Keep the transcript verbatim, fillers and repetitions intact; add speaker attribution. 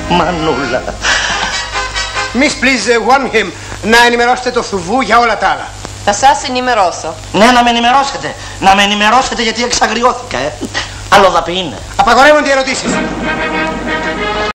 Speaker 1: Μανούλα.
Speaker 2: Miss, please warn him. Να ενημερώσετε το Θουβού για όλα τα άλλα.
Speaker 3: Θα σας ενημερώσω.
Speaker 1: Ναι, να με ενημερώσετε. Να με ενημερώσετε γιατί εξαγριώθηκα, ε. Αλλοδαπή είναι.
Speaker 2: Απαγορεύονται οι ερωτήσεις.